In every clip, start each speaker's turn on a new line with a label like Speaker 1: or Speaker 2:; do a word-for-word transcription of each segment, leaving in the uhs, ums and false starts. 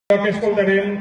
Speaker 1: que escoltarem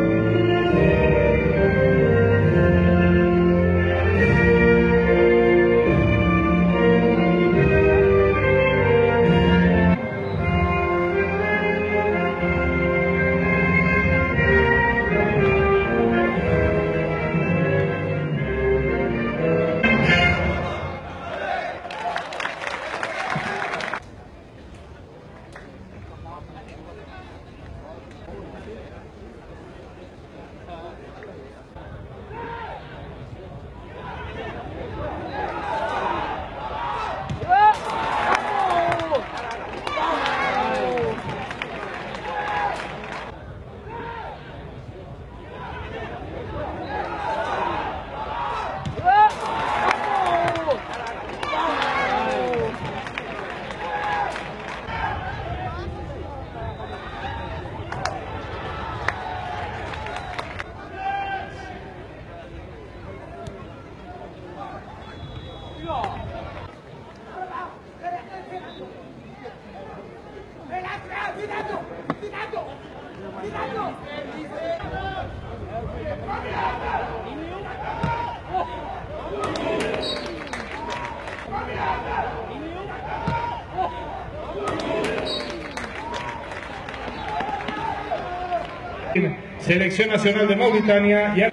Speaker 1: Selección Nacional de Mauritania y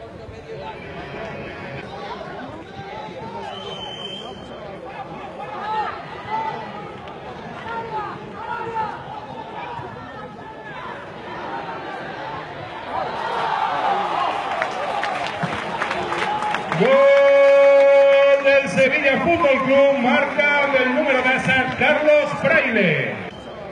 Speaker 1: gol del Sevilla Fútbol Club, marca del número diez, Carlos Fraile.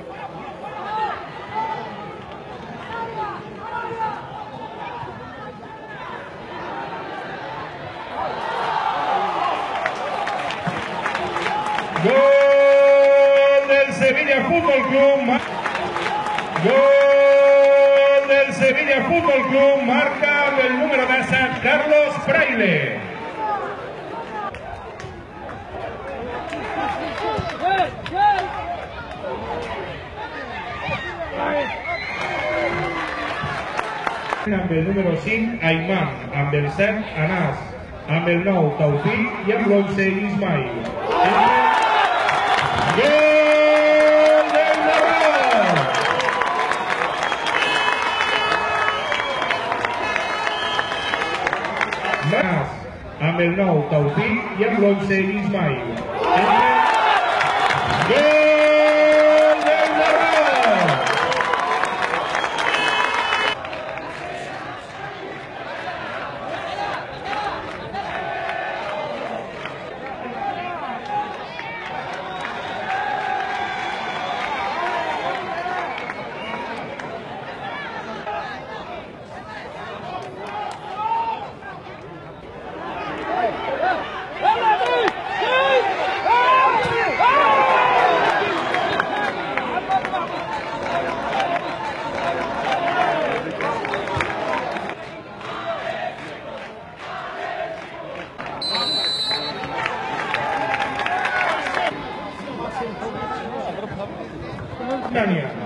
Speaker 1: Gol del Sevilla Fútbol Club, gol del Sevilla Fútbol Club, marca del número diez, Carlos Fraile. Amb el número cinc, Ayman, amb el set, Anas, amb el nou, Taufik i amb l'onze, Ismail. Gol del Narrador! Anas, amb el nou, Taufik i amb l'onze, Ismail. Gol del Narrador! Daniel.